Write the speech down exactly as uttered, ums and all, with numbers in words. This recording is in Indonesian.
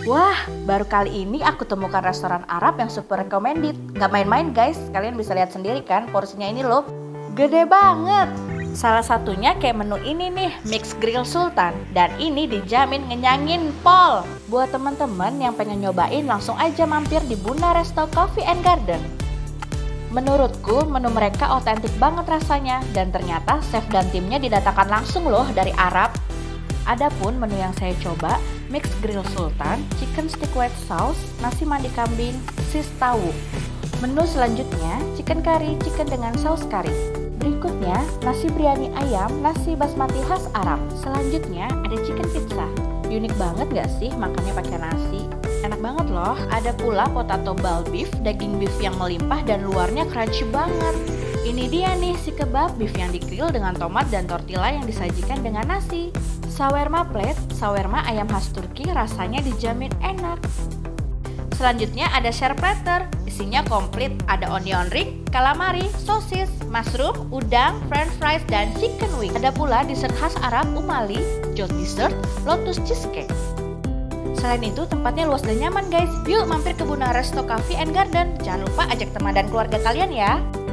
Wah, baru kali ini aku temukan restoran Arab yang super recommended. Gak main-main guys, kalian bisa lihat sendiri kan porsinya ini loh. Gede banget. Salah satunya kayak menu ini nih, Mixed Grill Sultan. Dan ini dijamin ngenyangin pol. Buat teman-teman yang pengen nyobain langsung aja mampir di Buna Resto Coffee and Garden. Menurutku menu mereka otentik banget rasanya. Dan ternyata chef dan timnya didatangkan langsung loh dari Arab. Adapun menu yang saya coba, Mixed Grill Sultan, Chicken Stick White Sauce, nasi mandi kambing, sis tahu. Menu selanjutnya, chicken curry, chicken dengan saus kari. Berikutnya, nasi biryani ayam, nasi basmati khas Arab. Selanjutnya, ada chicken pizza. Unik banget gak sih makannya pakai nasi? Enak banget loh. Ada pula potato ball beef, daging beef yang melimpah dan luarnya crunchy banget. Ini dia nih si kebab beef yang di-grill dengan tomat dan tortilla yang disajikan dengan nasi. Shawarma plate, shawarma ayam khas Turki rasanya dijamin enak. Selanjutnya ada share platter, isinya komplit, ada onion ring, calamari, sosis, mushroom, udang, french fries, dan chicken wing. Ada pula dessert khas Arab umali, jot dessert, lotus cheesecake. Selain itu tempatnya luas dan nyaman guys. Yuk mampir ke Buna Resto Coffee and Garden. Jangan lupa ajak teman dan keluarga kalian ya.